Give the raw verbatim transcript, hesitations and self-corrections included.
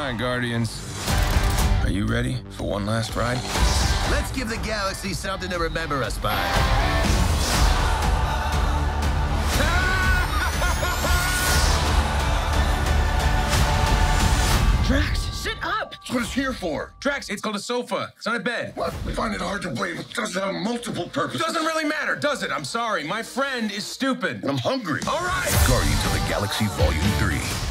right, Guardians. Are you ready for one last ride? Let's give the galaxy something to remember us by. Drax, sit up! That's what it's here for. Drax, it's called a sofa. It's not a bed. What? I find it hard to believe it does have multiple purposes. Doesn't really matter, does it? I'm sorry. My friend is stupid. I'm hungry. All right. Guardians of the Galaxy Volume three.